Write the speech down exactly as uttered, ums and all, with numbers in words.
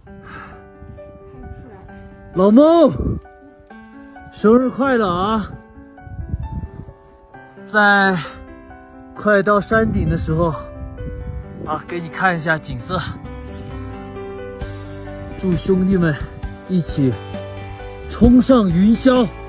老孟，生日快乐啊！在快到山顶的时候，啊，给你看一下景色。祝兄弟们一起冲上云霄！